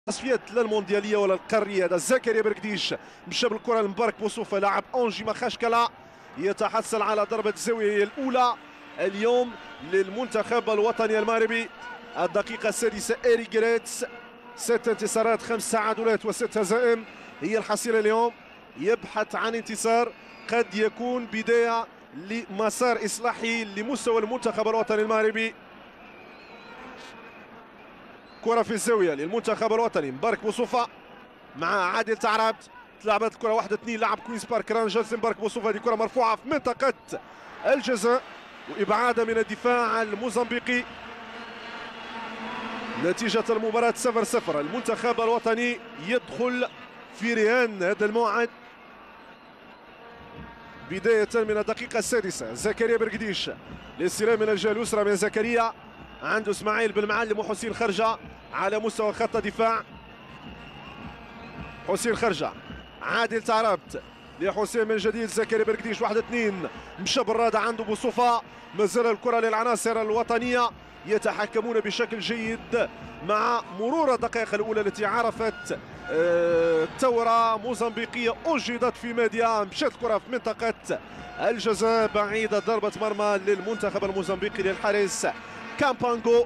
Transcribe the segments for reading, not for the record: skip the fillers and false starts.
تصفيات لا الموندياليه ولا القاريه. هذا زكريا بركديش مشى بالكره لمبارك بوصوفه لاعب اونجي مخاشكلا يتحصل على ضربه الزاويه الاولى اليوم للمنتخب الوطني المغربي. الدقيقه السادسه إيري جريتس، 6 انتصارات 5 تعادلات و6 هزائم هي الحصيله اليوم. يبحث عن انتصار قد يكون بدايه لمسار اصلاحي لمستوى المنتخب الوطني المغربي. كرة في الزاوية للمنتخب الوطني. مبارك بوصوفة مع عادل تعربت، تلعبت الكرة 1-2 لعب كوينز بارك رانجرز. مبارك بوصوفة هذه كرة مرفوعة في منطقة الجزاء وإبعادها من الدفاع الموزمبيقي. نتيجة المباراة 0-0. المنتخب الوطني يدخل في رهان هذا الموعد بداية من الدقيقة السادسة. زكريا بركديش للاستلام من الجهة اليسرى من زكريا، عنده اسماعيل بن معلم وحسين خرجة على مستوى خط الدفاع. حسين خرجة، عادل تعربت لحسين من جديد. زكريا بركديش 1-2 مشى بالرادة عنده بوصوفة. مازال الكرة للعناصر الوطنية يتحكمون بشكل جيد مع مرور الدقائق الأولى التي عرفت ثورة موزمبيقية أجهدت في ماديا. مشات الكرة في منطقة الجزاء بعيدة، ضربة مرمى للمنتخب الموزمبيقي للحارس كامبانغو.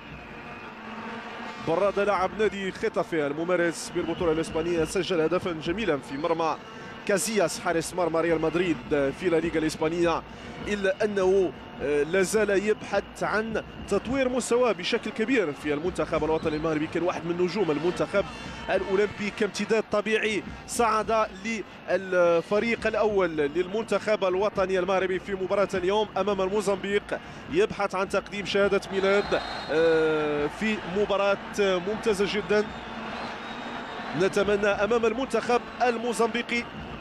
برادة لاعب نادي ختافي الممارس بالبطولة الإسبانية سجل هدفا جميلا في مرمى كازياس حارس مرمى ريال مدريد في لا ليغا الإسبانية، إلا أنه لازال يبحث عن تطوير مستواه بشكل كبير في المنتخب الوطني المغربي. كان واحد من نجوم المنتخب الأولمبي كامتداد طبيعي، صعد للفريق الأول للمنتخب الوطني المغربي في مباراة اليوم أمام الموزمبيق. يبحث عن تقديم شهادة ميلاد في مباراة ممتازة جدا. نتمنى أمام المنتخب الموزمبيقي.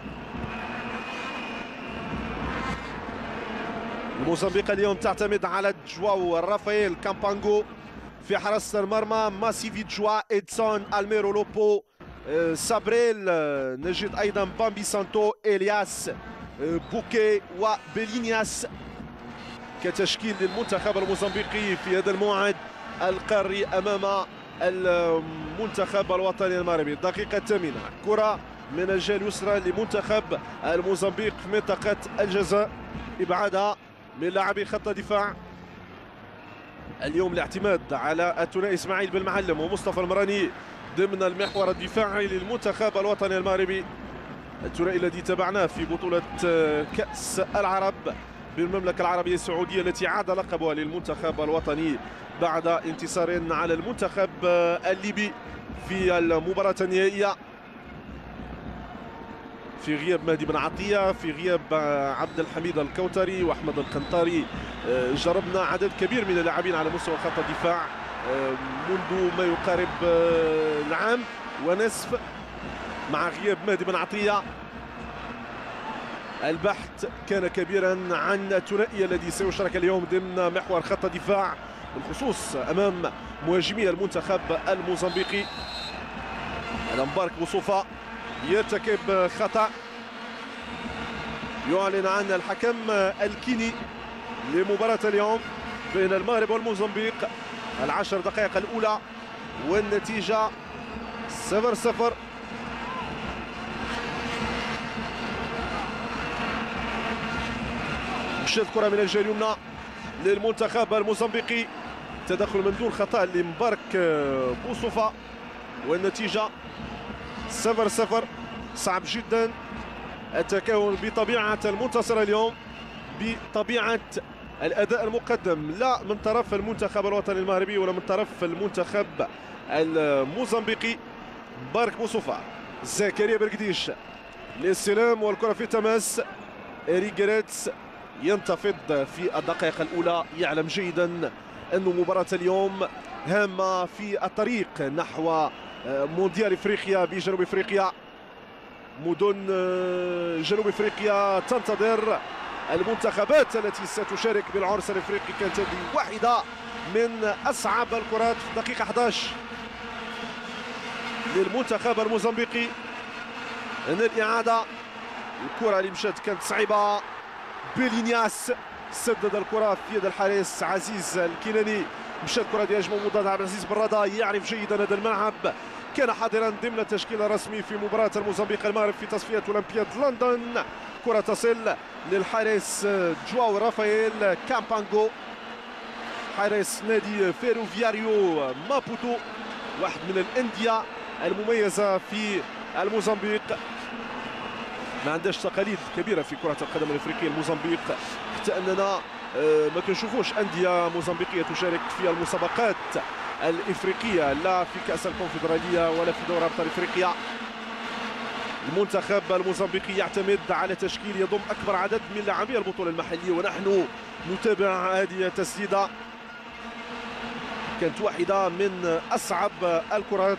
الموزمبيق اليوم تعتمد على جواو رافائيل كامبانغو في حراسة المرمى، ماسيفي جوا، إدسون، ألميرو لوبو، سابريل. نجد أيضا بامبي سانتو، إلياس، بوكي وبيلينياس كتشكيل للمنتخب الموزمبيقي في هذا الموعد القاري أمام المنتخب الوطني المغربي. الدقيقة الثامنة، كرة من الجهة اليسرى لمنتخب الموزمبيق في منطقة الجزاء، إبعادها من لاعبي خط الدفاع. اليوم الاعتماد على الثنائي اسماعيل بن معلم ومصطفى المراني ضمن المحور الدفاعي للمنتخب الوطني المغربي، الثنائي الذي تابعناه في بطولة كأس العرب بالمملكة العربية السعودية التي عاد لقبها للمنتخب الوطني بعد انتصار على المنتخب الليبي في المباراة النهائية. في غياب مهدي بن عطية، في غياب عبد الحميد الكوثري واحمد القنطاري، جربنا عدد كبير من اللاعبين على مستوى خط الدفاع منذ ما يقارب العام ونصف. مع غياب مهدي بن عطية البحث كان كبيرا عن الثنائي الذي سيشارك اليوم ضمن محور خط الدفاع، بالخصوص امام مهاجمي المنتخب الموزمبيقي. مبارك بوصوفة يرتكب خطأ يعلن عن الحكم الكيني لمباراة اليوم بين المغرب والموزمبيق. 10 دقائق الأولى والنتيجة 0-0. مشات الكرة من الجهة اليمنى للمنتخب الموزمبيقي، تدخل من دون خطأ لمبارك بوصوفة والنتيجة 0-0. صعب جدا التكهن بطبيعة المنتصر اليوم، بطبيعة الأداء المقدم لا من طرف المنتخب الوطني المغربي ولا من طرف المنتخب الموزمبيقي. مبارك بوصوفة، زكريا بركديش للاستلام والكرة في تماس. إيري جريتس ينتفض في الدقائق الأولى، يعلم جيدا أن مباراة اليوم هامة في الطريق نحو مونديال افريقيا بجنوب افريقيا. مدن جنوب افريقيا تنتظر المنتخبات التي ستشارك بالعرس الافريقي. كانت هذه واحده من اصعب الكرات في الدقيقه 11 للمنتخب الموزمبيقي. هنا الاعاده، الكره اللي مشات كانت صعيبه. بيلينياس سدد الكره في يد الحارس عزيز الكناني. مشات الكره ديال هجمه مضاده. عبد العزيز برادة يعرف جيدا هذا الملعب، كان حاضرا ضمن التشكيل الرسمي في مباراة الموزمبيق المغرب في تصفية أولمبياد لندن. كرة تصل للحارس جواو رافائيل كامبانغو حارس نادي فيروفياريو مابوتو، واحد من الأندية المميزة في الموزمبيق. ما عندهاش تقاليد كبيرة في كرة القدم الأفريقية الموزمبيق، حتى أننا ما كنشوفوش أندية موزمبيقية تشارك في المسابقات الإفريقية، لا في كأس الكونفدرالية ولا في دوري أبطال إفريقيا. المنتخب الموزمبيقي يعتمد على تشكيل يضم أكبر عدد من لاعبي البطولة المحلية، ونحن نتابع هذه التسديدة. كانت واحدة من أصعب الكرات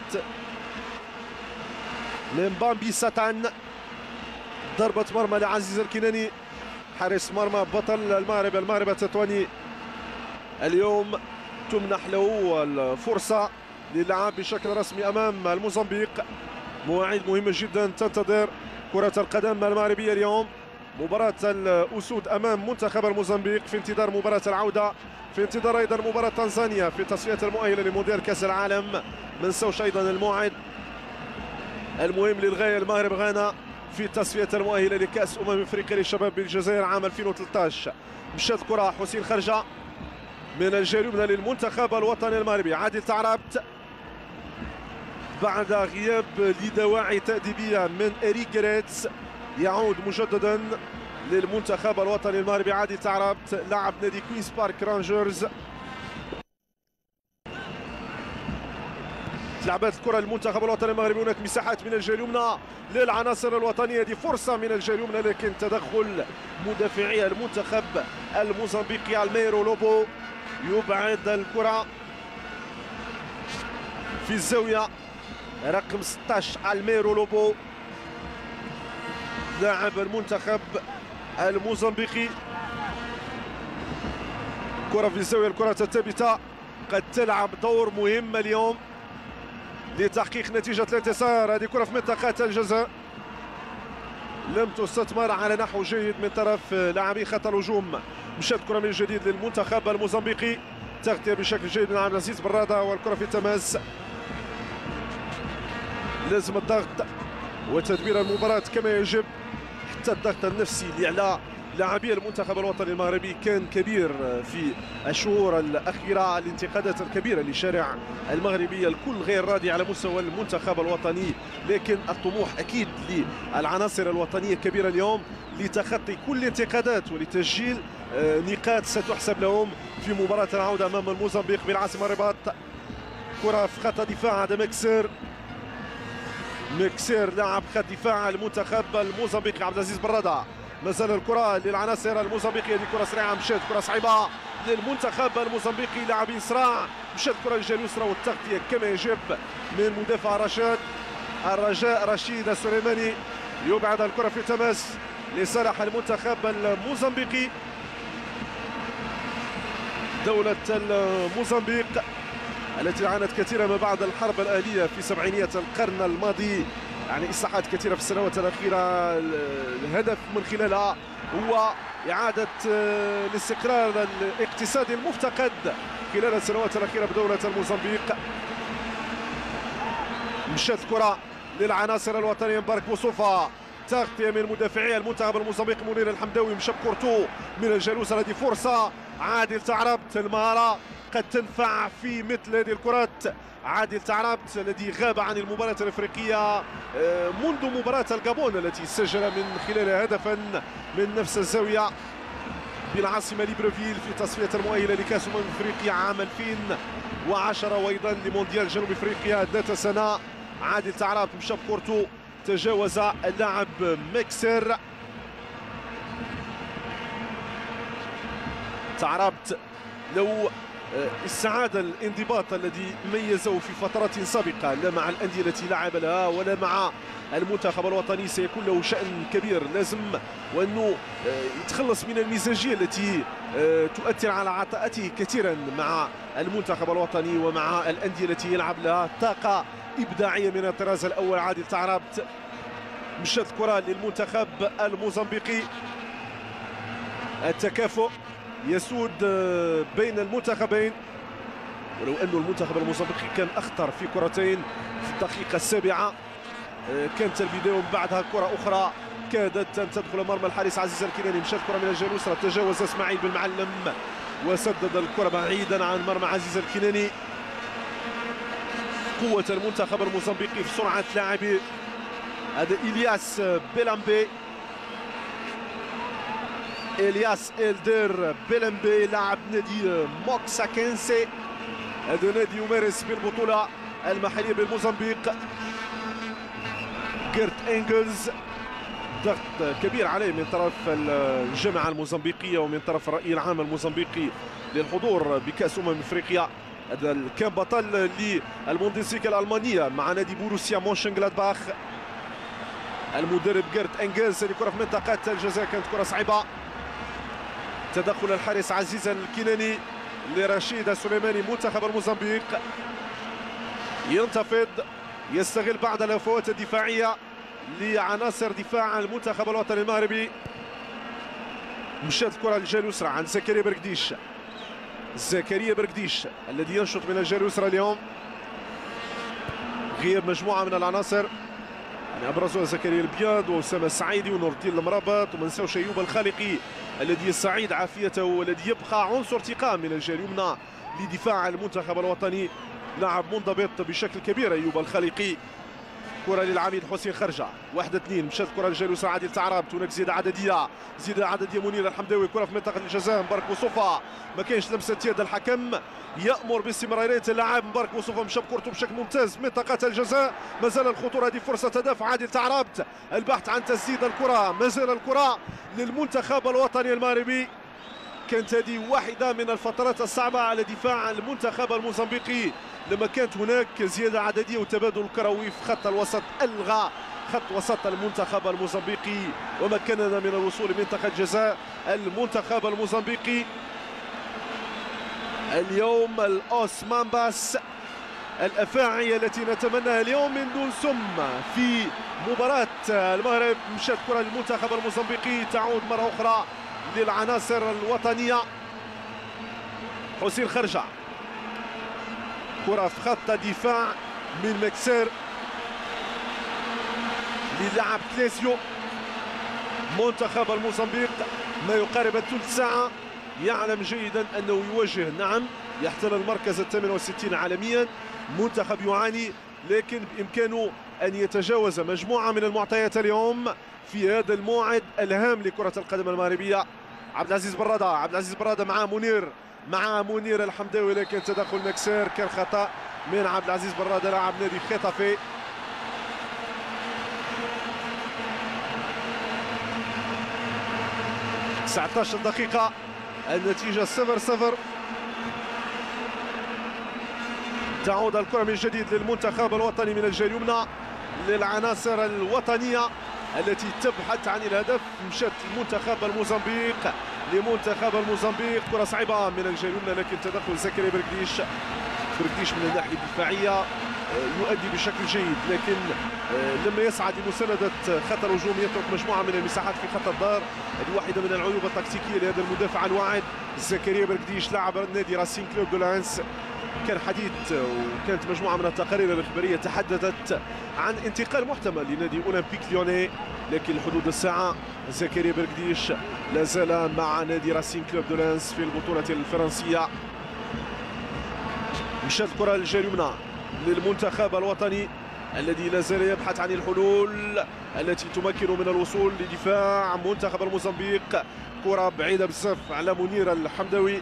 لمبامبي ساتان. ضربة مرمى لعزيز الكناني حارس مرمى بطل المغرب التطواني. اليوم تمنح له الفرصة للعب بشكل رسمي أمام الموزمبيق. مواعيد مهمة جدا تنتظر كرة القدم المغربية اليوم. مباراة الأسود أمام منتخب الموزمبيق، في انتظار مباراة العودة، في انتظار أيضا مباراة تنزانيا في تصفية المؤهلة لمونديال كأس العالم. ما نساوش أيضا الموعد المهم للغاية، المغرب غانا في تصفية المؤهلة لكأس أفريقيا للشباب بالجزائر عام 2013. مشات كرة حسين خرجة من الجهة اليمنى للمنتخب الوطني المغربي. عادل تعربت بعد غياب لدواعي تأديبية من إريك جريتس يعود مجددا للمنتخب الوطني المغربي. عادل تعربت لاعب نادي كوينز بارك رانجرز. لعبت الكرة للمنتخب الوطني المغربي. هناك مساحات من الجهة اليمنى للعناصر الوطنية، دي فرصة من الجهة اليمنى لكن تدخل مدافعي المنتخب الموزمبيقي. الميرو لوبو يبعد الكرة في الزاوية رقم 16. الميرو لوبو لاعب المنتخب الموزمبيقي. كرة في الزاوية، الكرة الثابتة قد تلعب دور مهم اليوم لتحقيق نتيجة الانتصار. هذه كرة في منطقة الجزاء لم تستثمر على نحو جيد من طرف لاعبي خط الهجوم. مشات كرة من جديد للمنتخب الموزمبيقي، تغطية بشكل جيد من عبد العزيز برادة، والكرة في التماس. لازم الضغط وتدبير المباراة كما يجب، حتى الضغط النفسي اللي على لاعبي المنتخب الوطني المغربي كان كبير في الشهور الأخيرة. الانتقادات الكبيرة للشارع المغربي الكل غير راضي على مستوى المنتخب الوطني، لكن الطموح أكيد للعناصر الوطنية كبيرة اليوم لتخطي كل الانتقادات ولتسجيل نقاط ستحسب لهم في مباراة العودة أمام الموزمبيق بالعاصمة الرباط. كرة في خط دفاع، هذا مكسير لاعب خط دفاع المنتخب الموزمبيقي. عبد العزيز برادة، مازال الكرة للعناصر الموزمبيقية، هذه كرة سريعة مشات، كرة صعيبة للمنتخب الموزمبيقي، لاعبين صراع. مشات الكرة للجهة اليسرى والتغطية كما يجب من مدافع الرجاء رشيد السليماني. يبعد الكرة في تماس لصالح المنتخب الموزمبيقي. دولة الموزمبيق التي عانت كثيرا ما بعد الحرب الأهلية في سبعينيات القرن الماضي، يعني إصلاحات كثيرة في السنوات الأخيرة، الهدف من خلالها هو إعادة الاستقرار الاقتصادي المفتقد خلال السنوات الأخيرة بدولة الموزمبيق. مشات الكرة للعناصر الوطنية. مبارك بوصوفة، تغطية من مدافعي المنتخب الموزمبيقي. منير الحمداوي مشى بكورتو من الجلوس، هذه فرصة. عادل تعربت، المهارة قد تنفع في مثل هذه الكرات. عادل تعربت الذي غاب عن المباراة الافريقية منذ مباراة الغابون التي سجل من خلالها هدفا من نفس الزاوية بالعاصمة ليبرفيل في تصفية المؤهلة لكأس افريقيا عام 2010 وايضا لمونديال جنوب افريقيا ذات سنة. عادل تعربت مشى بكورتو، تجاوز اللاعب مكسر. تعربت لو استعاد الانضباط الذي ميزه في فترات سابقة، لا مع الأندية التي لعب لها ولا مع المنتخب الوطني، سيكون له شأن كبير. لازم وأنه يتخلص من المزاجية التي تؤثر على عطاءته كثيرا مع المنتخب الوطني ومع الأندية التي يلعب لها. طاقة إبداعية من الطراز الأول. عادل تعربت، مشات الكرة للمنتخب الموزمبيقي. التكافؤ يسود بين المنتخبين، ولو أن المنتخب الموزمبيقي كان أخطر في كرتين الدقيقة السابعة كانت البداية ومن بعدها كرة أخرى كادت أن تدخل مرمى الحارس عزيز الكناني. مشات الكرة من الجهة اليسرى، تجاوز إسماعيل بن معلم وسدد الكرة بعيدا عن مرمى عزيز الكناني. قوة المنتخب الموزمبيقي في سرعة لاعبي، هذا إلياس بيلامبي، إلياس إلدير بيلامبي لاعب نادي موكساكينسي، هذا نادي يمارس بالبطولة المحلية بالموزمبيق. جيرت إنجلز، ضغط كبير عليه من طرف الجامعة الموزمبيقية ومن طرف الرأي العام الموزمبيقي للحضور بكأس أفريقيا. هذا كان بطل للبوندسليغا الألمانية مع نادي بوروسيا مونشنغلادباخ. المدرب جيرت إنجلز، الكرة في منطقة الجزاء كانت كرة صعبة. تدخل الحارس عزيز الكناني لرشيد السليماني منتخب الموزمبيق. ينتفض، يستغل بعض الهفوات الدفاعية لعناصر دفاع المنتخب الوطني المغربي. مشات الكرة للجهة اليسرى عند زكريا برقديش. زكريا برقديش الذي ينشط من الجهة اليسرى اليوم. غياب مجموعة من العناصر يعني ابرزها زكريا البياض واسامه السعيدي ونور الدين المرابط، وما نساوش ايوب الخالقي الذي يستعيد عافيته والذي يبقى عنصر ثقة من الجهة اليمنى لدفاع المنتخب الوطني. لاعب منضبط بشكل كبير ايوب الخالقي. كرة للعميد حسين خرجة، 1-2. مشات الكرة للجهة اليسرى عادل تعرب، هناك زيادة عددية منير الحمداوي. كرة في منطقة الجزاء، مبارك بوصوفة ما كاينش لمسة يد، الحكم يأمر باستمرارية اللاعب مبارك بوصوفة. مشى بكرته بشكل ممتاز منطقة الجزاء، مازال الخطورة، هذه فرصة تدافع عادل تعربت، البحث عن تسديد الكرة، مازال الكرة للمنتخب الوطني المغربي. كانت هذه واحدة من الفترات الصعبة على دفاع المنتخب الموزمبيقي لما كانت هناك زيادة عددية وتبادل كروي في خط الوسط. ألغى خط وسط المنتخب الموزمبيقي ومكننا من الوصول لمنطقة الجزاء. المنتخب الموزمبيقي اليوم الأوس مامباس، الأفاعي التي نتمناها اليوم من دون سم في مباراة المغرب. مشات كرة للمنتخب الموزمبيقي، تعود مرة أخرى للعناصر الوطنية. حسين خرجة، كرة في خط دفاع من مكسير للاعب كليسيو. منتخب الموزمبيق ما يقارب الثلث ساعة يعلم جيدا أنه يواجه، نعم، يحتل المركز 68 عالميا. منتخب يعاني، لكن بإمكانه أن يتجاوز مجموعة من المعطيات اليوم في هذا الموعد الهام لكرة القدم المغربية. عبد العزيز برادة مع منير الحمداوي، لكن تدخل مكسير، كان خطأ من عبد العزيز برادة لاعب نادي خيطافي. - 19 دقيقة، النتيجة 0-0. تعود الكرة من جديد للمنتخب الوطني من الجهة اليمنى للعناصر الوطنية التي تبحث عن الهدف. مشات المنتخب الموزمبيق لمنتخب الموزمبيق، كرة صعبة من الجهة اليمنى، لكن تدخل زكريا برقديش من الناحية الدفاعية يؤدي بشكل جيد، لكن لما يسعى لمساندة خط الهجوم يترك مجموعة من المساحات في خط الدار. هذه واحدة من العيوب التكتيكية لهذا المدافع الواعد زكريا برقديش لاعب نادي راسين كلوب دو لانس. كان حديث وكانت مجموعة من التقارير الإخبارية تحدثت عن انتقال محتمل لنادي أولمبيك ليوني، لكن حدود الساعة زكريا برقديش لا زال مع نادي راسين كلوب دو لانس في البطولة الفرنسية. مشات الكرة للجهة اليمنى للمنتخب الوطني الذي لا زال يبحث عن الحلول التي تمكن من الوصول لدفاع منتخب الموزمبيق. كرة بعيدة بزاف على منير الحمداوي،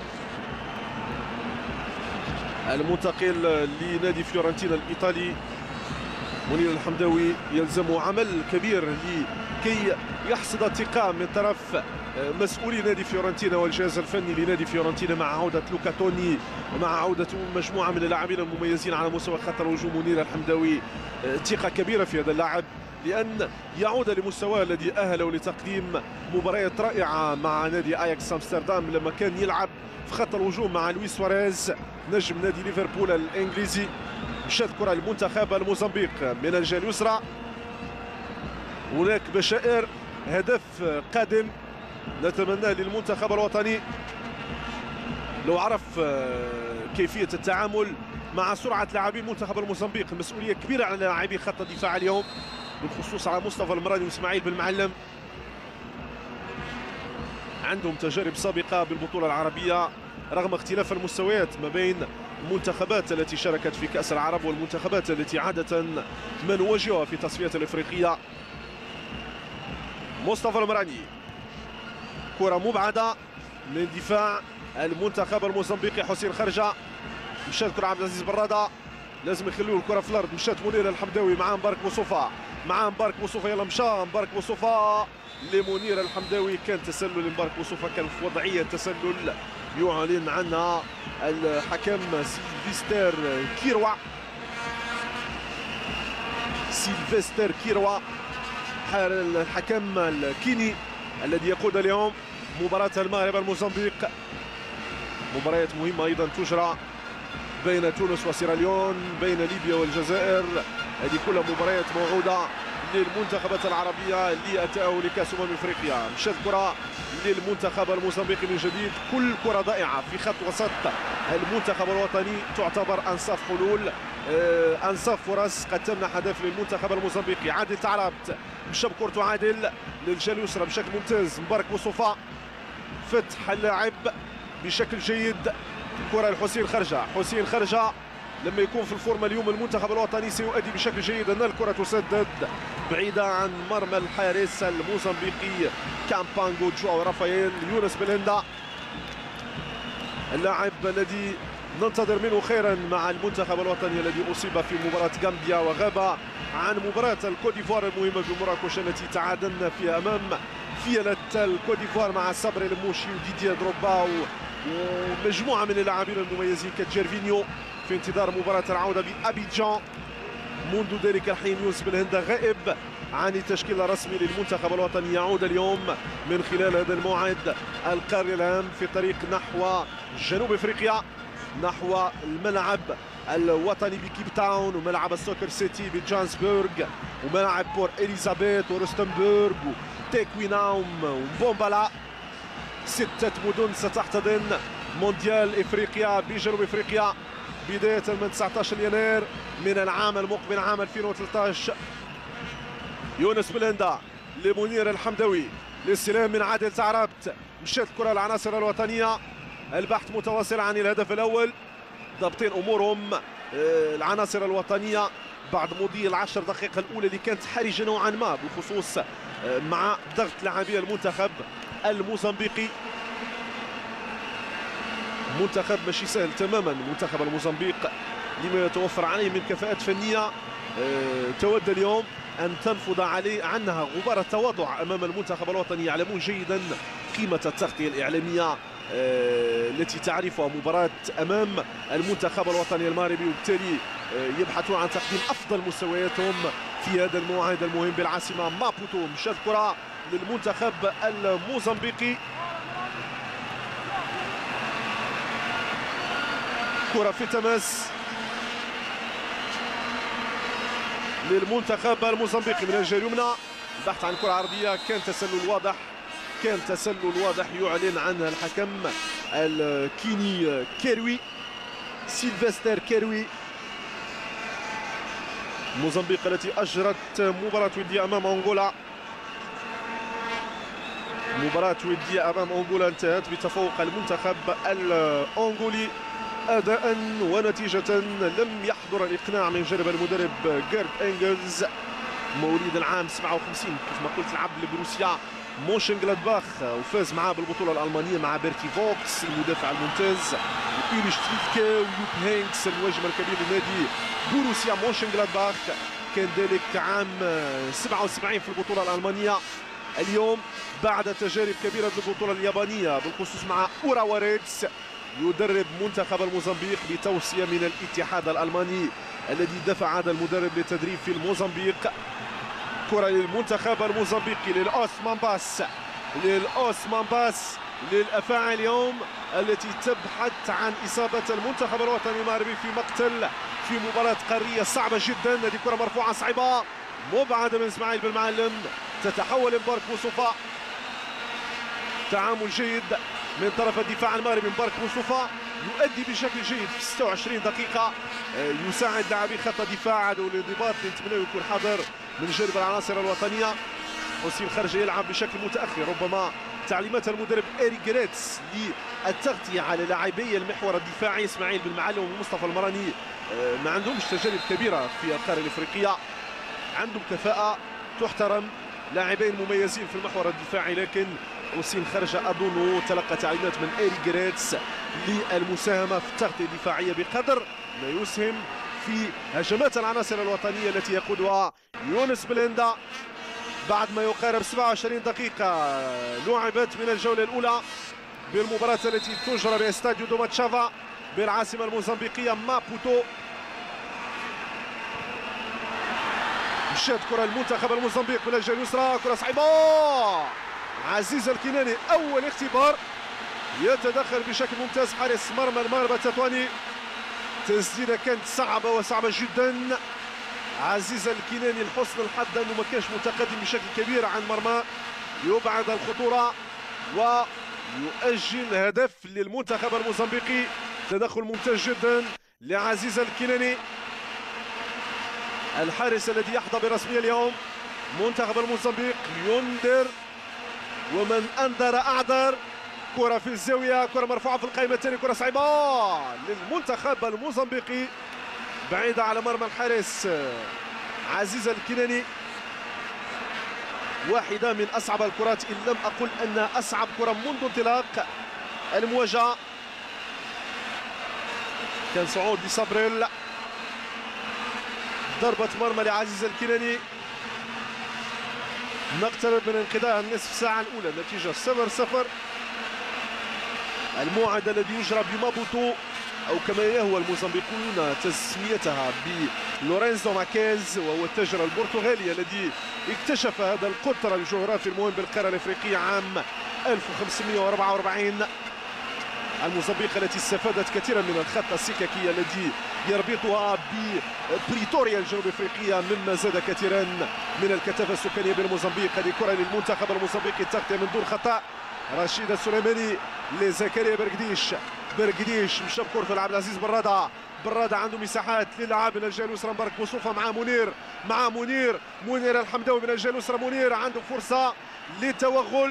المنتقل لنادي فيورنتينا الإيطالي. منير الحمداوي يلزم عمل كبير لكي يحصد الثقة من طرف مسؤولي نادي فيورنتينا والجهاز الفني لنادي فيورنتينا مع عودة لوكا توني ومع عودة مجموعة من اللاعبين المميزين على مستوى خط الهجوم. منير الحمداوي ثقة كبيرة في هذا اللاعب لأن يعود لمستواه الذي أهله لتقديم مباريات رائعة مع نادي أياكس أمستردام لما كان يلعب في خط الهجوم مع لويس سواريز نجم نادي ليفربول الإنجليزي. مشات كرة المنتخب الموزمبيق من الجهة اليسرى، هناك بشائر هدف قادم نتمناه للمنتخب الوطني لو عرف كيفية التعامل مع سرعه لاعبي المنتخب الموزمبيق. المسؤوليه كبيره على لاعبي خط الدفاع اليوم، بالخصوص على مصطفى المراني واسماعيل بن معلم. عندهم تجارب سابقه بالبطوله العربيه رغم اختلاف المستويات ما بين المنتخبات التي شاركت في كأس العرب والمنتخبات التي عادة ما نواجهها في التصفيات الإفريقية. مصطفى المراني، كرة مبعدة من دفاع المنتخب الموزمبيقي. حسين خرجة، مشات كرة عبد العزيز برادة، لازم يخلوا الكرة في الأرض. مشات منير الحمداوي مع مبارك بوصوفة، يلا مشى مبارك بوصوفة لمنير الحمداوي. كان تسلل لمبارك بوصوفة، كان في وضعية تسلل يعلن عنها الحكم سيلفستر كيروا الحكم الكيني الذي يقود اليوم مباراة المغرب الموزمبيق. مباريات مهمة أيضا تجرى بين تونس وسيراليون، بين ليبيا والجزائر. هذه كلها مباريات موعودة للمنتخبات العربية للتأهل لكأس أفريقيا. مشات كرة للمنتخب الموزمبيقي من جديد، كل كرة ضائعة في خط وسط المنتخب الوطني تعتبر أنصاف حلول، أنصاف فرص قد تمنح هدف للمنتخب الموزمبيقي. عادل تعربت مشى بكرته عادل للجهة اليسرى بشكل ممتاز. مبارك بوصوفة فتح اللاعب بشكل جيد، كرة لحسين خرجة. حسين خرجة لما يكون في الفورمة اليوم المنتخب الوطني سيؤدي بشكل جيد أن الكرة تسدد بعيدة عن مرمى الحارس الموزمبيقي كامبانغو جواو رافائيل. يونس بلهندا اللاعب الذي ننتظر منه خيرا مع المنتخب الوطني الذي أصيب في مباراة غامبيا وغاب عن مباراة الكوت ديفوار المهمة بمراكش التي تعادلنا فيها أمام فيلة الكوت ديفوار مع صبري الموشي وديديا دروبا ومجموعة من اللاعبين المميزين كجيرفينيو في انتظار مباراة العودة بأبيجان. منذ ذلك الحين يونس بلهندا غائب عن التشكيل الرسمي للمنتخب الوطني، يعود اليوم من خلال هذا الموعد القاري الهام في الطريق نحو جنوب افريقيا، نحو الملعب الوطني بكيب تاون وملعب السوكر سيتي بجانسبورغ وملعب بور اليزابيث ورستنبورغ وتيكويناوم ومبومبالا. 6 مدن ستحتضن مونديال افريقيا بجنوب افريقيا بداية من 19 يناير من العام المقبل عام 2013. يونس بلهندا لمنير الحمداوي، للاستلام من عادل تعربت. مشات الكرة العناصر الوطنية، البحث متواصل عن الهدف الأول، ضابطين أمورهم العناصر الوطنية بعد مضي ال10 دقائق الأولى اللي كانت حرجة نوعا ما، بالخصوص مع ضغط لاعبي المنتخب الموزمبيقي. منتخب ماشي سهل تماما منتخب الموزمبيق لما يتوفر عليه من كفاءات فنيه. تود اليوم ان تنفض عنها غبار التواضع امام المنتخب الوطني. يعلمون جيدا قيمه التغطيه الاعلاميه التي تعرفها مباراه امام المنتخب الوطني المغربي، وبالتالي يبحثون عن تقديم افضل مستوياتهم في هذا الموعد المهم بالعاصمه مابوتو. مشات كره للمنتخب الموزمبيقي، كرة في تماس للمنتخب الموزمبيقي من الجهة اليمنى، البحث عن كرة عرضية. كان تسلل واضح يعلن عنه الحكم الكيني كيروي سيلفستر كيروي. موزمبيق التي أجرت مباراة ودية أمام أنغولا، مباراة ودية أمام أنغولا انتهت بتفوق المنتخب الأنغولي أداء ونتيجة. لم يحضر الإقناع من جانب المدرب جيرد إنجلز، مواليد العام 57 كيف ما قلت، لعب لبروسيا مونشنغلادباخ وفاز معاه بالبطولة الألمانية مع بيرتي فوكس المدافع الممتاز، وإيليش تريفكا ويوب هينكس المهاجم الكبير لنادي بروسيا مونشنغلادباخ. كان ذلك عام 77 في البطولة الألمانية. اليوم بعد تجارب كبيرة بالبطولة اليابانية بالخصوص مع أوراوا ريدز، يدرب منتخب الموزمبيق بتوصية من الاتحاد الألماني الذي دفع هذا المدرب للتدريب في الموزمبيق. كرة للمنتخب الموزمبيقي للأوسمان باس للأفاعي اليوم التي تبحث عن إصابة المنتخب الوطني المغربي في مقتل في مباراة قارية صعبة جدا. هذه كرة مرفوعة صعبة مبعدة من اسماعيل بن معلم، تتحول لمبارك بوصوفة. تعامل جيد من طرف الدفاع المغربي. مبارك بوصوفة يؤدي بشكل جيد في 26 دقيقة. يساعد لاعبي خط الدفاع هذا الانضباط اللي نتمنى يكون حاضر من جانب العناصر الوطنية. حسين خرجة يلعب بشكل متأخر، ربما تعليمات المدرب إيريك غريتس للتغطية على لاعبي المحور الدفاعي اسماعيل بن معلم ومصطفى المراني. ما عندهمش تجارب كبيرة في القارة الإفريقية، عندهم كفاءة تحترم، لاعبين مميزين في المحور الدفاعي، لكن حسين خرجة أظن تلقى تعليمات من إيريك غريتس للمساهمة في التغطية الدفاعية بقدر ما يسهم في هجمات العناصر الوطنية التي يقودها يونس بليندا. بعد ما يقارب 27 دقيقة لعبت من الجولة الأولى بالمباراة التي تجرى باستاديو دوماتشافا بالعاصمة الموزمبيقية مابوتو. مشات كرة المنتخب الموزمبيق من الجهة اليسرى، كرة صعيبة، عزيز الكناني أول اختبار يتدخل بشكل ممتاز حارس مرمى المغرب تطواني. تسديدة كانت صعبة جدا. عزيز الكناني لحسن الحظ انه ما كانش متقدم بشكل كبير عن مرمى، يبعد الخطوره ويؤجل هدف للمنتخب الموزمبيقي. تدخل ممتاز جدا لعزيز الكناني الحارس الذي يحظى برسميه اليوم. منتخب الموزمبيق ينذر ومن انذر اعذر. كره في الزاويه، كره مرفوعه في القائمه الثانيه، كره صعبه للمنتخب الموزمبيقي بعيدة على مرمى الحارس عزيز الكناني. واحدة من أصعب الكرات، إن لم أقل أن أصعب كرة منذ انطلاق المواجهة. كان صعود لصابريل، ضربة مرمى لعزيز الكناني. نقترب من انقضاء النصف ساعة الأولى، النتيجة 0-0. الموعد الذي يجرى بمابوتو أو كما يهوى الموزمبيقيون تسميتها بلورينزو ماكيز، وهو التاجر البرتغالي الذي اكتشف هذا القطر الجغرافي المهم بالقارة الإفريقية عام 1544. الموزمبيق التي استفادت كثيرا من الخط السككي الذي يربطها ببريتوريا الجنوب افريقيه، مما زاد كثيرا من الكثافه السكانيه بالموزمبيق. هذه كره للمنتخب الموزمبيقي، التغطيه من دون خطا. رشيد السليماني لزكريا برقديش مشى بكرة عبد العزيز برادة عنده مساحات للعاب من الجهه اليسرى. مبارك بوصوفه مع منير الحمداوي من الجهه اليسرى. منير عنده فرصه للتوغل،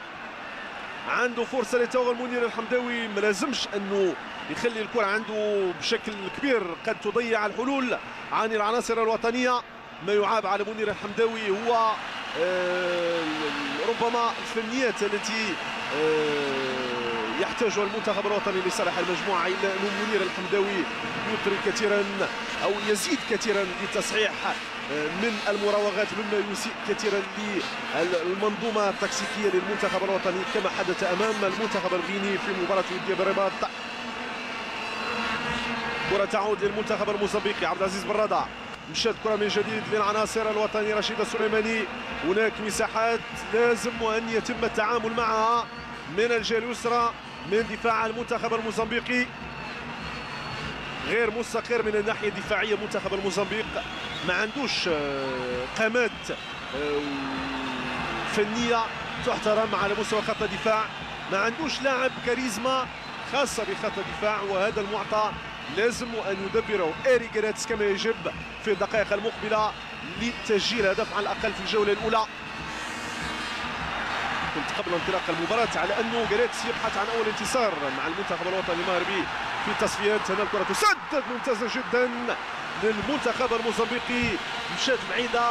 منير الحمداوي ما لازمش انه يخلي الكره عنده بشكل كبير، قد تضيع الحلول عن العناصر الوطنيه. ما يعاب على منير الحمداوي هو ربما الفنيات التي يحتاجها المنتخب الوطني لصالح المجموعه، الا انه منير الحمداوي يطري كثيرا او يزيد كثيرا لتصحيح من المراوغات، مما يسيء كثيرا للمنظومه التكتيكيه للمنتخب الوطني كما حدث امام المنتخب الغيني في مباراه وديه بالرباط. كره تعود للمنتخب الموزمبيقي. عبد العزيز برادة، مشات كره من جديد للعناصر الوطني. رشيد السليماني، هناك مساحات لازم ان يتم التعامل معها من الجهه اليسرى من دفاع المنتخب الموزمبيقي. غير مستقر من الناحيه الدفاعيه. منتخب الموزمبيق ما عندوش قامات فنيه تحترم على مستوى خط الدفاع، ما عندوش لاعب كاريزما خاصه بخط الدفاع، وهذا المعطى لازم ان يدبره إيريك غريتس كما يجب في الدقائق المقبله لتسجيل هدف على الاقل في الجوله الاولى. كنت قبل انطلاق المباراه على انه غريتس يبحث عن اول انتصار مع المنتخب الوطني المغربي في التصفيات. هنا الكره تسدد ممتازه جدا للمنتخب الموزمبيقي، مشات بعيده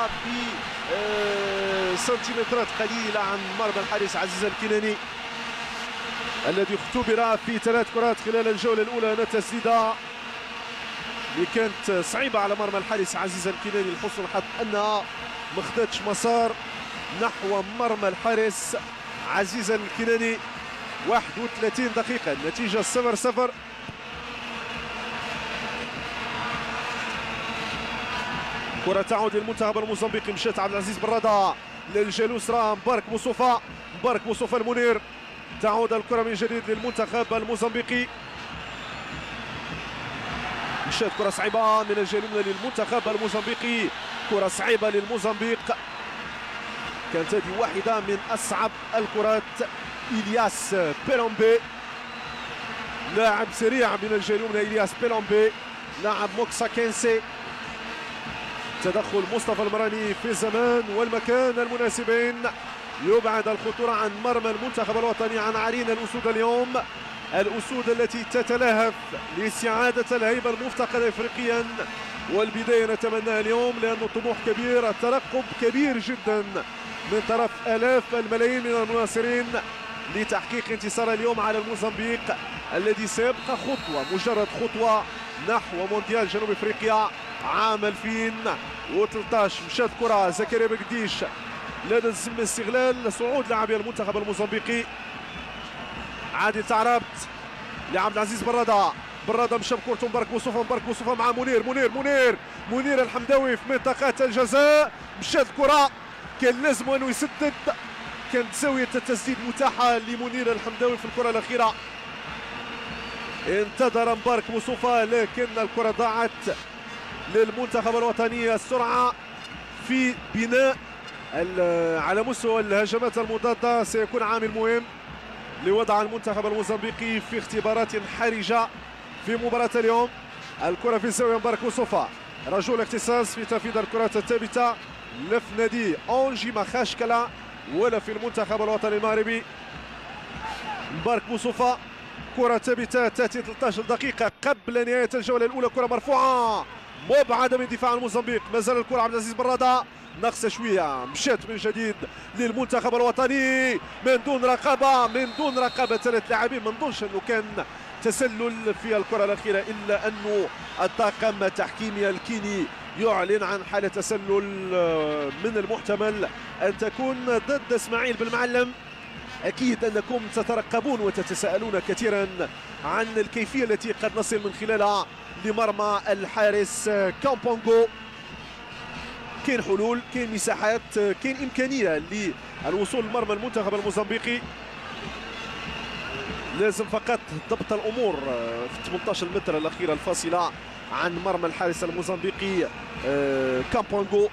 بسنتيمترات قليله عن مرمى الحارس عزيز الكناني الذي اختبر في 3 كرات خلال الجوله الاولى. هنا تسديده اللي كانت صعيبه على مرمى الحارس عزيز الكناني، لحسن الحظ انها ما خدتش مسار نحو مرمى الحارس عزيز الكناني. 31 دقيقه، النتيجه 0-0. كرة تعود للمنتخب الموزمبيقي. مشات عبد العزيز برادة للجهه اليسرى. مبارك بوصوفة المنير. تعود الكرة من جديد للمنتخب الموزمبيقي. مشات كرة صعيبة من الجهة اليمنى للمنتخب الموزمبيقي، كرة صعيبة للموزمبيق. كانت هذه واحدة من أصعب الكرات. إلياس بيرومبي لاعب سريع من الجهه اليمنى إلياس بيلومبي، لاعب موكسا كينسي. تدخل مصطفى المراني في الزمان والمكان المناسبين يبعد الخطوره عن مرمى المنتخب الوطني، عن عرين الاسود اليوم، الاسود التي تتلهف لاستعاده الهيبه المفتقده افريقيا. والبدايه نتمناها اليوم لانه الطموح كبير، الترقب كبير جدا من طرف الاف الملايين من المناصرين لتحقيق انتصار اليوم على الموزمبيق الذي سيبقى خطوه، مجرد خطوه نحو مونديال جنوب افريقيا عام 2013. مشات كره زكريا بقديش لدى الزم استغلال صعود لاعبي المنتخب الموزمبيقي. عادل تعربت لعبد العزيز براده مشى بكورته مبارك مصطفى مع منير الحمداوي في منطقه الجزاء. مشات كره كان لازم انه يسدد، كانت زاويه التسديد متاحه لمنير الحمداوي في الكره الاخيره. انتظر مبارك مصطفى لكن الكره ضاعت للمنتخب الوطني. السرعه في بناء على مستوى الهجمات المضاده سيكون عامل مهم لوضع المنتخب الموزمبيقي في اختبارات حرجه في مباراه اليوم. الكره في الزاويه مبارك مصطفى رجل اختصاص في تنفيذ الكرات الثابته، لا في نادي اونجي مخاشكلا ولا في المنتخب الوطني المغربي. مبارك مصطفى كره ثابته تاتي 13 دقيقه قبل نهايه الجوله الاولى. كره مرفوعه مبعده من دفاع الموزمبيق، مازال الكره عبد العزيز براده ناقصه شويه، مشات من جديد للمنتخب الوطني من دون رقابه ثلاث لاعبين. ما نظنش انه كان تسلل في الكره الاخيره، الا انه الطاقم التحكيمي الكيني يعلن عن حاله تسلل من المحتمل ان تكون ضد اسماعيل بالمعلم. اكيد انكم تترقبون وتتساءلون كثيرا عن الكيفيه التي قد نصل من خلالها لمرمى الحارس كامبونغو. كاين حلول، كاين مساحات، كاين امكانيه للوصول لمرمى المنتخب الموزمبيقي. لازم فقط ضبط الامور في 18 متر الاخيره الفاصله عن مرمى الحارس الموزمبيقي كامبونغو،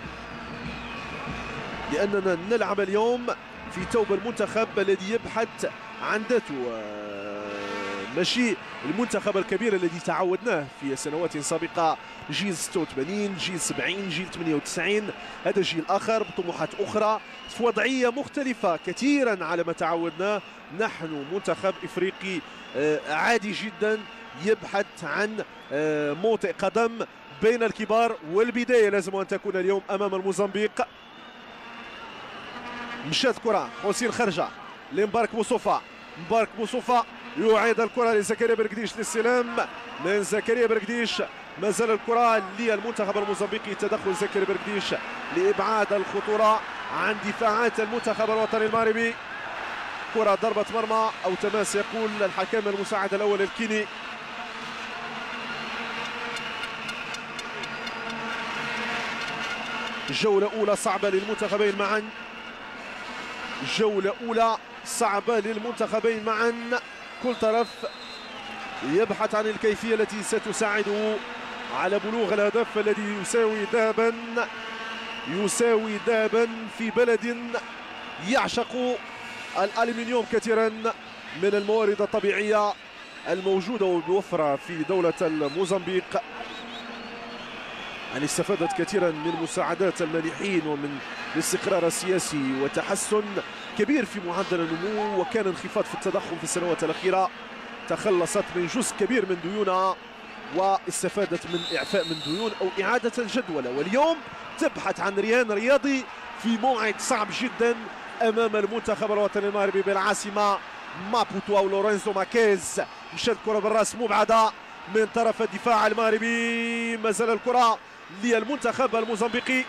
لاننا نلعب اليوم في توب المنتخب الذي يبحث عن ذاته، ماشي المنتخب الكبير الذي تعودناه في سنوات سابقه، جيل 86 جيل 70 جيل 98. هذا جيل اخر بطموحات اخرى في وضعيه مختلفه كثيرا على ما تعودناه. نحن منتخب افريقي عادي جدا يبحث عن موطئ قدم بين الكبار، والبدايه لازم ان تكون اليوم امام الموزمبيق. مشات كره حسين خرجه لمبارك مصطفى يعيد الكره لزكريا برقديش للسلام من زكريا برقديش. مازال الكره للمنتخب الموزمبيقي، تدخل زكريا برقديش لابعاد الخطوره عن دفاعات المنتخب الوطني المغربي. كره ضربه مرمى او تماس يقول الحكم المساعد الاول الكيني. جوله اولى صعبه للمنتخبين معا، جوله اولى صعبه للمنتخبين معا، كل طرف يبحث عن الكيفيه التي ستساعده على بلوغ الهدف الذي يساوي ذهبا في بلد يعشق الالومنيوم كثيرا من الموارد الطبيعيه الموجوده وبوفره في دوله الموزمبيق. يعني استفادت كثيرا من مساعدات المانحين ومن الاستقرار السياسي وتحسن كبير في معدل النمو، وكان انخفاض في التضخم في السنوات الاخيره. تخلصت من جزء كبير من ديونها واستفادت من اعفاء من ديون او اعاده الجدوله، واليوم تبحث عن رهان رياضي في موعد صعب جدا امام المنتخب الوطني المغربي بالعاصمه مابوتو او لورينزو ماكيز. مشات الكره بالراس مبعده من طرف الدفاع المغربي، مازال الكره للمنتخب الموزمبيقي.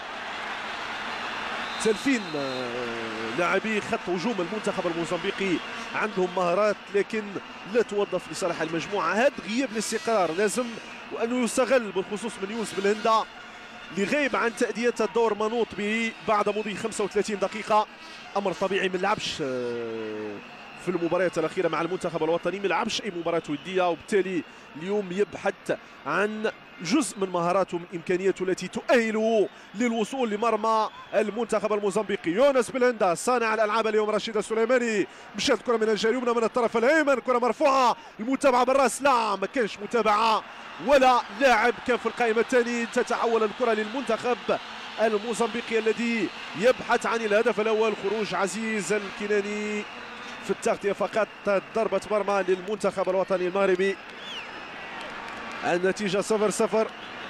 تلفين لاعبي خط هجوم المنتخب الموزمبيقي عندهم مهارات لكن لا توظف لصالح المجموعه. هذا غياب الاستقرار لازم وانه يستغل، بالخصوص من يوسف بالهندا اللي غايب عن تأدية الدور منوط به بعد مضي 35 دقيقة. أمر طبيعي، ما لعبش في المباريات الأخيرة مع المنتخب الوطني، ما لعبش أي مباراة ودية، وبالتالي اليوم يبحث عن جزء من مهاراته من امكانياته التي تؤهله للوصول لمرمى المنتخب الموزمبيقي. يونس بلندا صانع الالعاب اليوم، رشيد السليماني مشات الكره من الجهه اليمنى من الطرف الايمن، كره مرفوعه، المتابعه بالراس، لا ما كانش متابعه ولا لاعب كان في القائمه الثاني. تتحول الكره للمنتخب الموزمبيقي الذي يبحث عن الهدف الاول. خروج عزيز الكناني في التغطيه فقط، ضربه مرمى للمنتخب الوطني المغربي. النتيجه 0-0.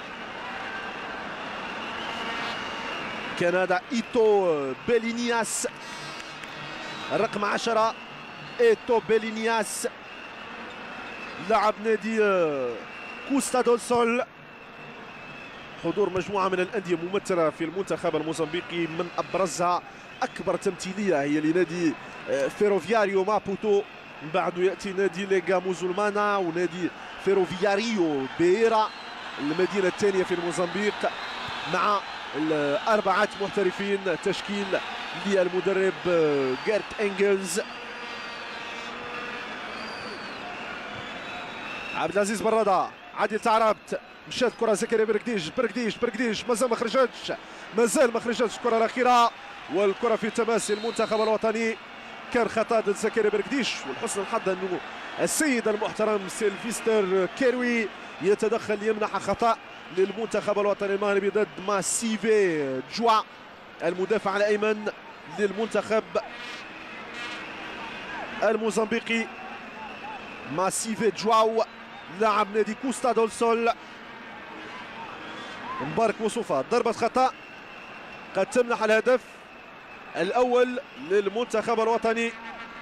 كان هذا ايتو بيلينياس رقم 10، ايتو بيلينياس لاعب نادي كوستا دول سول. حضور مجموعه من الانديه ممثله في المنتخب الموزمبيقي، من ابرزها اكبر تمثيليه هي لنادي فيروفياريو مابوتو، من بعده ياتي نادي ليغا موزولمانا ونادي فيروفياريو بيرا المدينه الثانيه في الموزمبيق، مع الأربعة محترفين تشكيل للمدرب جيرت إنجلز. عبد العزيز برادة، عادل تعربت، مشات كرة زكريا بركديش مازال ما خرجتش الكرة الأخيرة، والكرة في تماس المنتخب الوطني. كان خطأ ضد زكريا بركديش، ولحسن الحظ أنه السيد المحترم سيلفستر كيروي يتدخل ليمنح خطأ للمنتخب الوطني المغربي ضد ماسيفي جوا المدافع الايمن للمنتخب الموزمبيقي. ماسيفي جواو لاعب نادي كوستا دول سول. مبارك بوصوفة، ضربة خطأ قد تمنح الهدف الاول للمنتخب الوطني.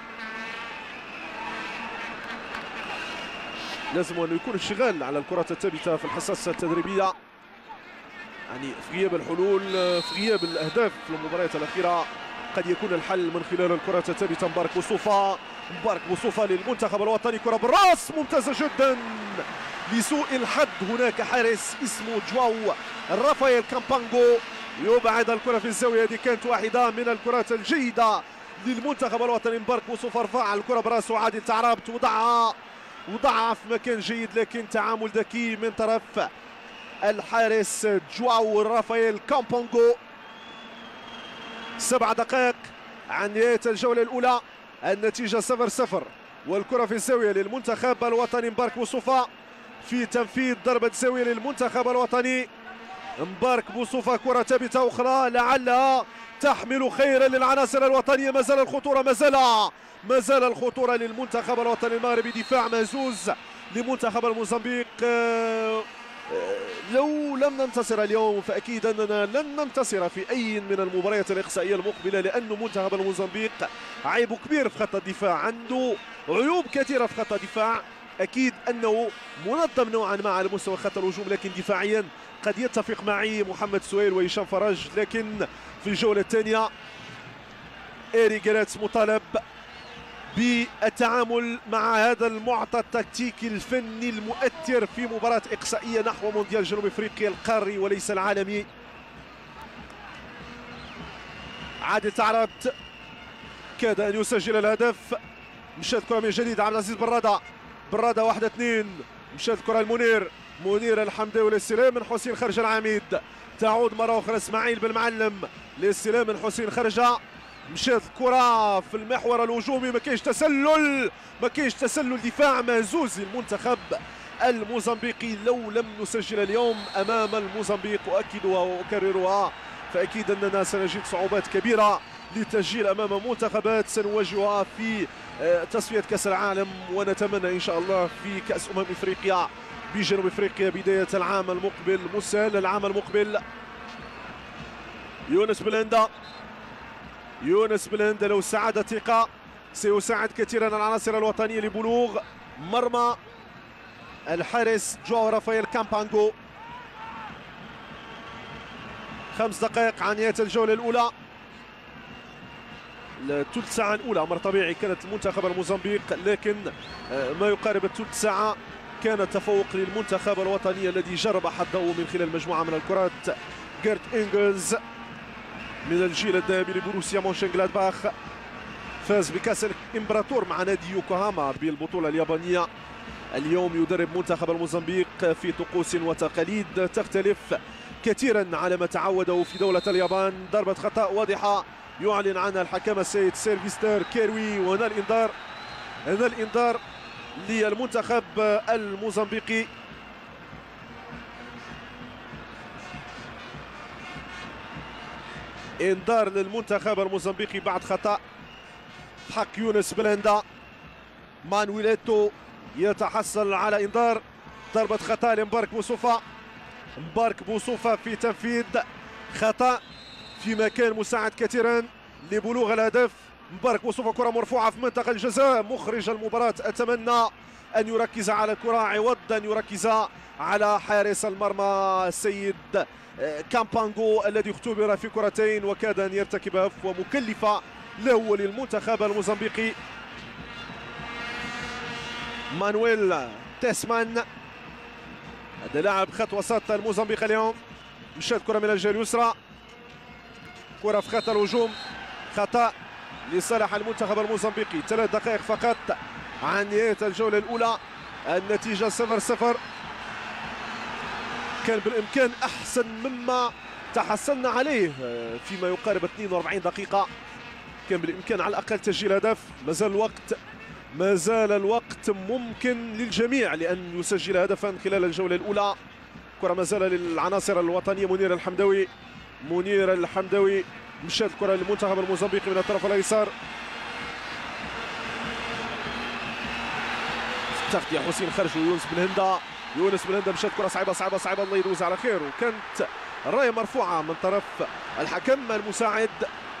لازم انه يكون الشغال على الكرات الثابته في الحصص التدريبيه، يعني في غياب الحلول، في غياب الاهداف في المباريات الاخيره، قد يكون الحل من خلال الكرات الثابته. مبارك بوصوفة للمنتخب الوطني، كره بالراس ممتازه جدا. لسوء الحظ هناك حارس اسمه جواو رافائيل كامبانغو يبعد الكره في الزاويه. هذه كانت واحده من الكرات الجيده للمنتخب الوطني. مبارك بوصوفة رفع الكره براسه، عادل تعربت وضعها في مكان جيد، لكن تعامل ذكي من طرف الحارس جواو رافائيل كامبونغو. 7 دقائق عن نهاية الجولة الأولى، النتيجة 0-0، والكرة في الزاوية للمنتخب الوطني. مبارك بوصوفة في تنفيذ ضربة زاوية للمنتخب الوطني. مبارك بوصوفة كرة ثابتة أخرى لعلها تحمل خيرا للعناصر الوطنية. ما زال الخطورة للمنتخب الوطني المغربي. دفاع مهزوز لمنتخب الموزمبيق. لو لم ننتصر اليوم فأكيد أننا لن ننتصر في أي من المباريات الإقصائية المقبلة، لأن منتخب الموزمبيق عيب كبير في خط الدفاع، عنده عيوب كثيرة في خط الدفاع. أكيد أنه منظم نوعا ما على مستوى خط الهجوم، لكن دفاعيا قد يتفق معي محمد سويل وهشام فرج. لكن في الجولة الثانية إيري جريتس مطالب بالتعامل مع هذا المعطى التكتيكي الفني المؤثر في مباراة إقصائية نحو مونديال جنوب أفريقيا القاري وليس العالمي. عادل تعربت كاد أن يسجل الهدف. مشات كرة من جديد عبد العزيز برادة 1-2. مشات كرة منير الحمداوي للاستلام من حسين خرج العميد. تعود مرة أخرى إسماعيل بالمعلم للاستلام من حسين خرجة. مشات الكرة في المحور الهجومي، ما كاينش تسلل، دفاع مهزوز للمنتخب الموزمبيقي. لو لم نسجل اليوم امام الموزمبيق، اؤكدها واكررها، فاكيد اننا سنجد صعوبات كبيره للتسجيل امام منتخبات سنواجهها في تصفية كاس العالم، ونتمنى ان شاء الله في كاس افريقيا بجنوب افريقيا بدايه العام المقبل، مسهل العام المقبل. يونس بلندا لو ساعد ثقة سيساعد كثيرا العناصر الوطنية لبلوغ مرمى الحارس جواو رافائيل كامبانغو. 5 دقائق عن نهاية الجولة الأولى. الثلث ساعة الأولى أمر طبيعي كانت المنتخب الموزمبيق، لكن ما يقارب الثلث ساعة كان تفوق للمنتخب الوطني الذي جرب حظه من خلال مجموعة من الكرات. جيرت إنجلز من الجيل الذهبي لبروسيا مونشنغلادباخ فاز بكأس الإمبراطور مع نادي يوكوهاما بالبطولة اليابانية اليوم يدرب منتخب الموزمبيق في طقوس وتقاليد تختلف كثيرا على ما تعوده في دولة اليابان. ضربة خطأ واضحة يعلن عنها الحكم السيد سيلفستر كيروي، وهنا الإنذار، هنا الإنذار للمنتخب الموزمبيقي. انذار للمنتخب الموزمبيقي بعد خطأ في حق يونس بلندا. مانويليتو يتحصل على انذار. ضربة خطأ لمبارك بوصوفا. مبارك بوصوفا في تنفيذ خطأ في مكان مساعد كثيرا لبلوغ الهدف. مبارك بوصوفا كرة مرفوعة في منطقة الجزاء. مخرج المباراة أتمنى أن يركز على الكرة عوض أن يركز على حارس المرمى السيد كامبانغو الذي اختبر في كرتين وكاد أن يرتكب هفوة مكلفة له وللمنتخب الموزمبيقي. مانويل تيسمان هذا لاعب خط وسط الموزمبيق اليوم. مشات كرة من الجهة اليسرى، كرة في خط الهجوم، خطأ لصالح المنتخب الموزمبيقي. 3 دقائق فقط عن نهاية الجولة الأولى، النتيجة 0-0. كان بالإمكان أحسن مما تحصلنا عليه فيما يقارب 42 دقيقة. كان بالإمكان على الأقل تسجيل هدف. ما زال الوقت ممكن للجميع لأن يسجل هدفا خلال الجولة الأولى. كرة ما زال للعناصر الوطنية. منير الحمدوي مشات الكرة للمنتخب الموزمبيقي من الطرف الأيسر. تغطية حسين خرج ويونس بن هندا مشات كرة صعبة الله يدوز على خير، وكانت الراية مرفوعة من طرف الحكم المساعد.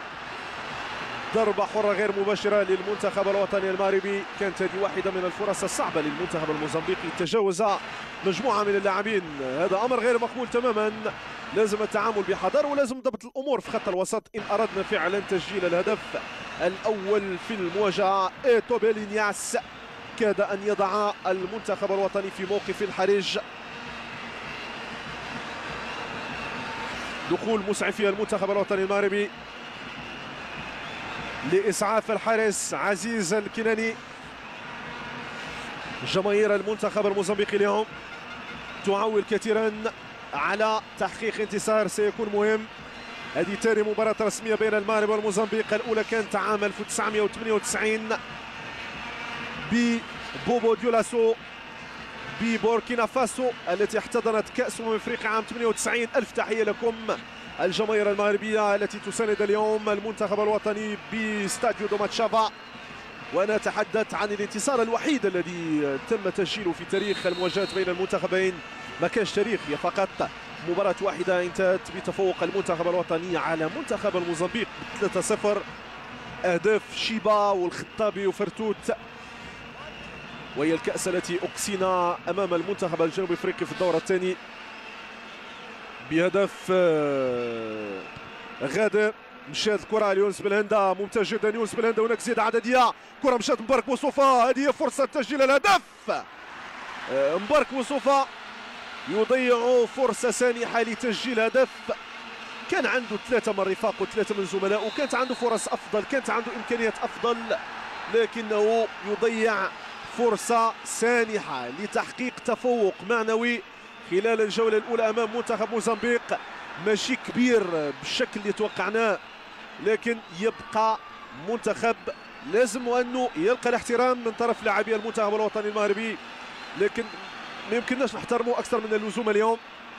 ضربة حرة غير مباشرة للمنتخب الوطني المغربي. كانت هذه واحدة من الفرص الصعبة للمنتخب الموزمبيقي، تجاوز مجموعة من اللاعبين. هذا أمر غير مقبول تماما. لازم التعامل بحذر ولازم ضبط الأمور في خط الوسط إن أردنا فعلا تسجيل الهدف الأول في المواجهة. إيتو بيلينياس كاد أن يضع المنتخب الوطني في موقف حرج. دخول مسعفي المنتخب الوطني المغربي لإسعاف الحارس عزيز الكناني. جماهير المنتخب الموزمبيقي اليوم تعول كثيرا على تحقيق انتصار سيكون مهم. هذه ثاني مباراة رسمية بين المغرب والموزمبيق. الأولى كانت عام 1998 ببوبو ديولاسو ببوركينا فاسو التي احتضنت كأس افريقيا عام 98. ألف تحية لكم الجماهير المغربية التي تساند اليوم المنتخب الوطني باستاديو دوماتشافا. وانا اتحدث عن الانتصار الوحيد الذي تم تسجيله في تاريخ المواجهات بين المنتخبين. ما كانش تاريخ، هي فقط مباراة واحدة انتهت بتفوق المنتخب الوطني على منتخب الموزمبيق 3-0. اهداف شيبا والخطابي وفرتوت، وهي الكأس التي أقسينا أمام المنتخب الجنوب أفريقي في الدورة الثاني بهدف غادر. مشات الكرة ليونس بلهندا، ممتاز جدا يونس بلهندا. هناك زيادة عددية، كرة مشات مبارك بوصوفا. هذه هي فرصة تسجيل الهدف. مبارك بوصوفا يضيع فرصة سانحة لتسجيل هدف. كان عنده 3 من رفاق و3 من زملاء، وكانت عنده فرص أفضل، كانت عنده إمكانيات أفضل، لكنه يضيع فرصة سانحة لتحقيق تفوق معنوي خلال الجولة الأولى أمام منتخب موزمبيق. ماشي كبير بالشكل اللي توقعناه، لكن يبقى منتخب لازم أنه يلقى الاحترام من طرف لاعبي المنتخب الوطني المغربي، لكن ما يمكنناش نحترمه أكثر من اللزوم اليوم.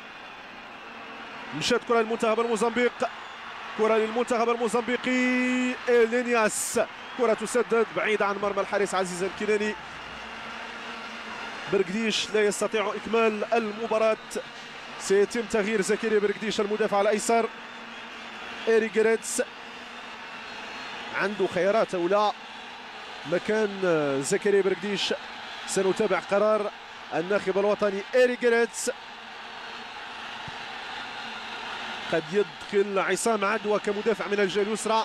مشات كرة للمنتخب الموزمبيق، كرة للمنتخب الموزمبيقي. إلينياس، كرة تسدد بعيدة عن مرمى الحارس عزيز الكناني. برقديش لا يستطيع إكمال المباراة. سيتم تغيير زكريا برقديش المدافع الأيسر. إيري جريتس عنده خيارات أو لا مكان زكريا برقديش. سنتابع قرار الناخب الوطني إيري جريتس. قد يدخل عصام عدوى كمدافع من الجهة اليسرى.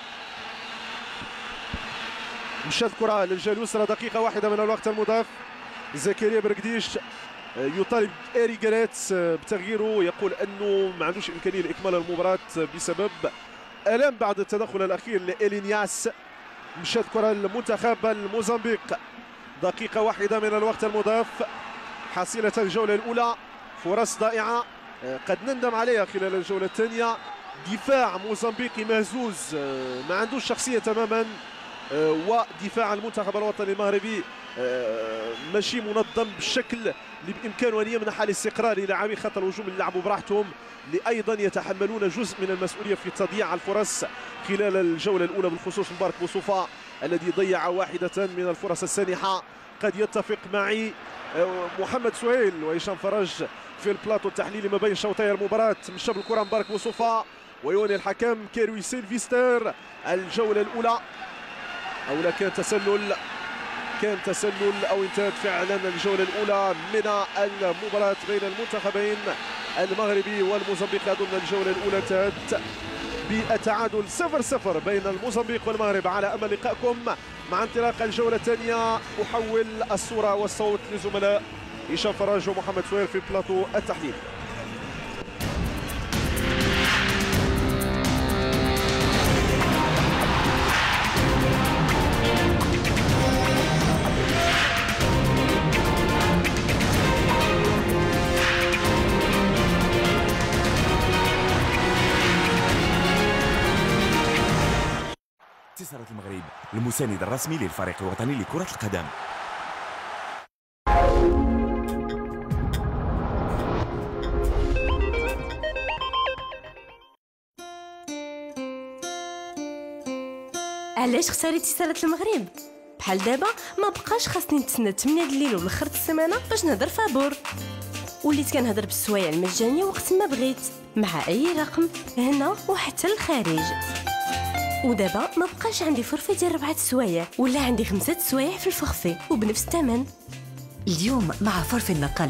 مشات كرة للجهة اليسرى، دقيقة واحدة من الوقت المضاف. زكريا برقديش يطالب إيري جريتس بتغييره، يقول أنه ما عندوش إمكانية لإكمال المباراة بسبب ألم بعد التدخل الأخير لإلينياس. مشات كرة للمنتخب الموزمبيق. دقيقة واحدة من الوقت المضاف، حصيلة الجولة الأولى، فرص ضائعة قد نندم عليها خلال الجولة الثانية. دفاع موزمبيقي مهزوز، ما عندوش شخصية تماما، ودفاع المنتخب الوطني المغربي ماشي منظم بالشكل اللي بامكانه ان يمنح الاستقرار للاعبي خط الهجوم اللي لعبوا براحتهم، اللي ايضا يتحملون جزء من المسؤوليه في تضييع الفرص خلال الجوله الاولى، بالخصوص مبارك بوصوفا الذي ضيع واحده من الفرص السانحه. قد يتفق معي محمد سهيل وهشام فرج في البلاطو التحليلي ما بين شوطي المباراه. مشى بالكره مبارك بوصوفا ويوني الحكم كيروي سيلفيستر. الجوله الاولى او كان تسلل او انتهت فعلا الجوله الاولى من المباراه بين المنتخبين المغربي والموزمبيقي. اظن الجوله الاولى انتهت بالتعادل 0-0 بين الموزمبيق والمغرب. على امل لقائكم مع انطلاق الجوله الثانيه. احول الصوره والصوت لزملاء هشام فراج ومحمد سوير في بلاطو التحليل. اتصالات المغرب المساند الرسمي للفريق الوطني لكرة القدم. علاش اختاريتي اتصالات المغرب؟ بحال دابا ما بقاش خاصني نتسنى 8 الليل ولا خرط السيمانه باش نهضر فابور. وليت كنهضر بالسوايع المجانيه وقت ما بغيت مع اي رقم هنا وحتى الخارج. ودابا ما بقاش عندي فرفي ديال 4 سوايع ولا عندي 5 سوايع في الفخفي وبنفس الثمن. اليوم مع فرف النقال